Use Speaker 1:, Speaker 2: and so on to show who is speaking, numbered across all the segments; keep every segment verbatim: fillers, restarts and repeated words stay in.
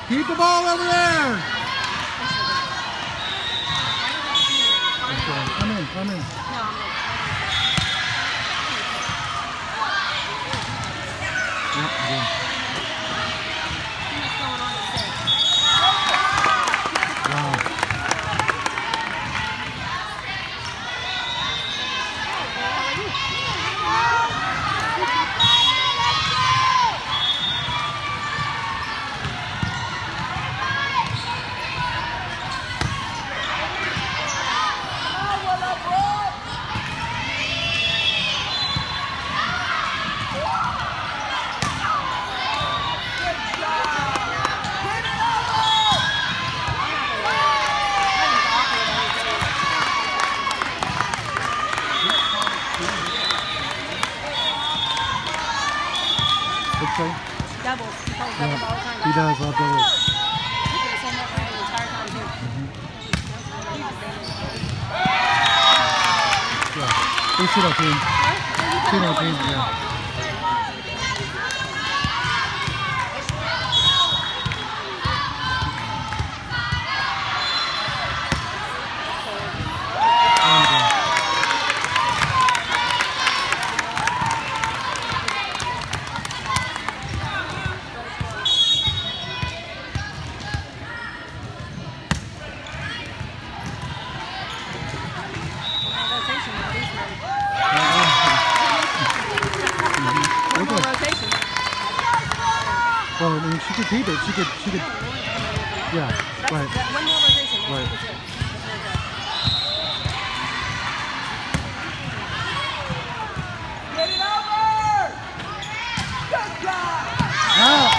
Speaker 1: Keep the ball over there. Come in, come in. Yep, good. Wow. What's that?
Speaker 2: Doubles. He calls doubles all the time.
Speaker 1: He does love doubles.
Speaker 2: He did the same thing the entire time too.
Speaker 1: Yeah. They sit up in. Sit up in, yeah. Well, I mean, she could keep it. She could, she could, yeah, right.
Speaker 2: One more rotation.
Speaker 1: Right.
Speaker 3: Get it over! Good job!
Speaker 1: Ah!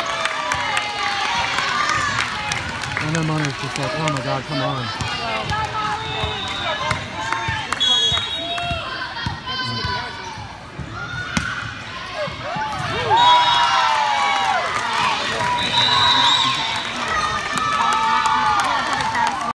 Speaker 1: And then Money's just like, oh my God, come on.
Speaker 2: Well,